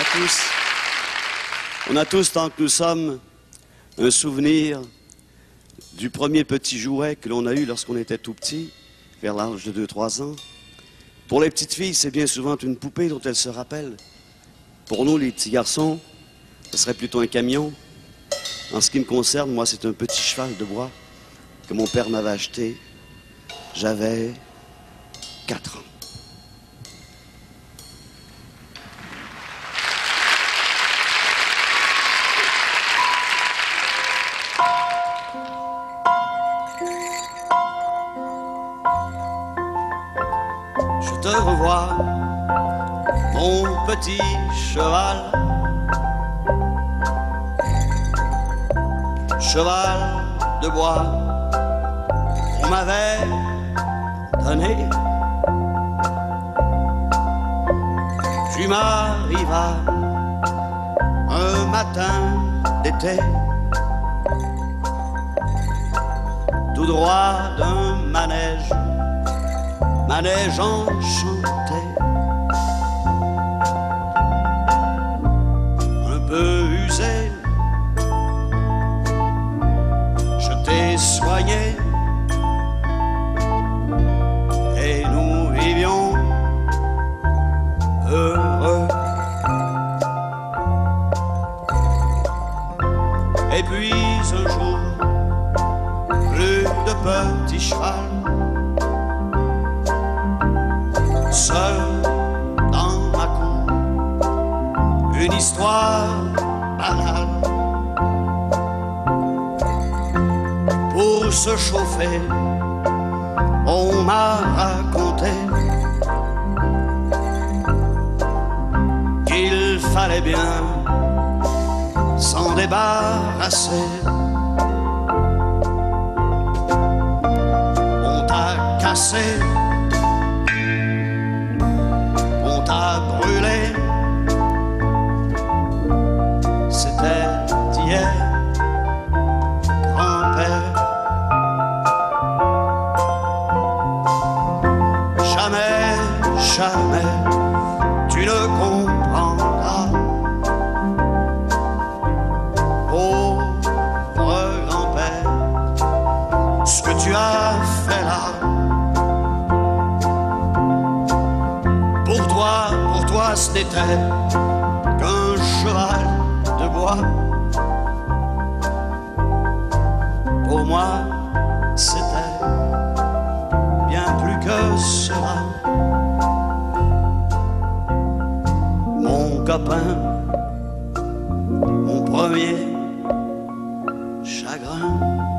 On a tous, tant que nous sommes, un souvenir du premier petit jouet que l'on a eu lorsqu'on était tout petit, vers l'âge de 2-3 ans. Pour les petites filles, c'est bien souvent une poupée dont elles se rappellent. Pour nous, les petits garçons, ce serait plutôt un camion. En ce qui me concerne, moi, c'est un petit cheval de bois que mon père m'avait acheté. J'avais 4 ans. Je te revois, mon petit cheval, cheval de bois qu'on m'avait donné. Tu m'arrivas un matin d'été, tout droit d'un manège, manège enchanté, un peu usé. Je t'ai soigné et nous vivions heureux. Et puis un jour, plus de petit cheval, seul dans ma cour, une histoire banale. Pour se chauffer, on m'a raconté qu'il fallait bien s'en débarrasser. On t'a cassé, on t'a brûlé, c'était hier, grand-père. Jamais, jamais, tu ne comprendras, pauvre grand-père, ce que tu as fait là. Pour toi, ce n'était qu'un cheval de bois. Pour moi, c'était bien plus que cela. Mon copain, mon premier chagrin.